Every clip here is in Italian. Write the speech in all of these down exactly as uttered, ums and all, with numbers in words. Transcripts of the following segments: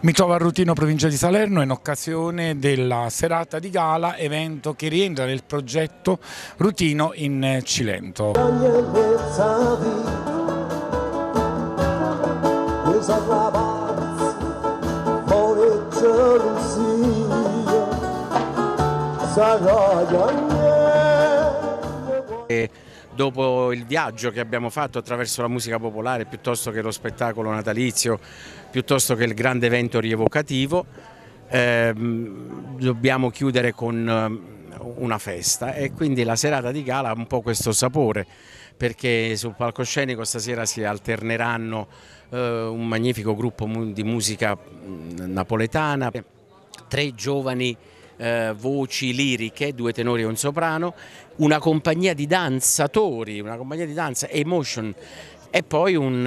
Mi trovo a Rutino, provincia di Salerno, in occasione della serata di gala, evento che rientra nel progetto Rutino in Cilento. E dopo il viaggio che abbiamo fatto attraverso la musica popolare, piuttosto che lo spettacolo natalizio, piuttosto che il grande evento rievocativo, ehm, dobbiamo chiudere con una festa, e quindi la serata di gala ha un po' questo sapore, perché sul palcoscenico stasera si alterneranno eh, un magnifico gruppo di musica napoletana, tre giovani Eh, voci liriche, due tenori e un soprano, una compagnia di danzatori, una compagnia di danza, Emotion, e poi un,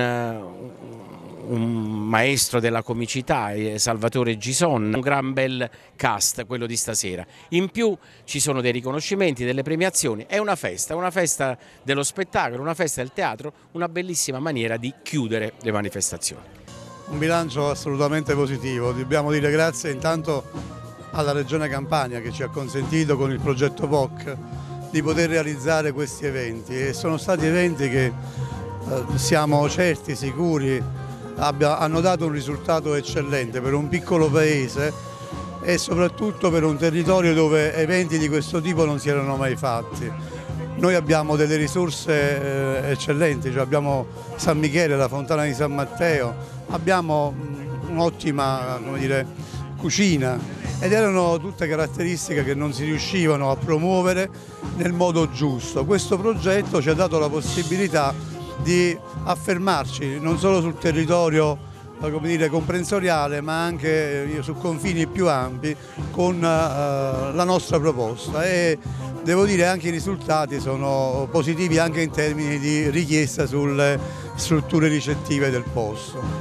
un maestro della comicità, Salvatore Gison, un gran bel cast quello di stasera. In più ci sono dei riconoscimenti, delle premiazioni, è una festa, una festa dello spettacolo, una festa del teatro, una bellissima maniera di chiudere le manifestazioni. Un bilancio assolutamente positivo, dobbiamo dire grazie intanto alla Regione Campania che ci ha consentito con il progetto P O C di poter realizzare questi eventi, e sono stati eventi che eh, siamo certi, sicuri, abbia, hanno dato un risultato eccellente per un piccolo paese e soprattutto per un territorio dove eventi di questo tipo non si erano mai fatti. Noi abbiamo delle risorse eh, eccellenti, cioè abbiamo San Michele, la Fontana di San Matteo, abbiamo un'ottima, come dire, cucina, ed erano tutte caratteristiche che non si riuscivano a promuovere nel modo giusto. Questo progetto ci ha dato la possibilità di affermarci non solo sul territorio, come dire, comprensoriale, ma anche su confini più ampi con uh, la nostra proposta, e devo dire anche i risultati sono positivi anche in termini di richiesta sulle strutture ricettive del posto.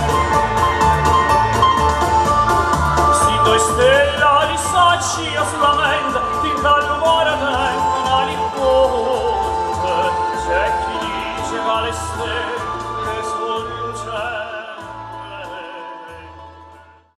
Stella risaccia sulla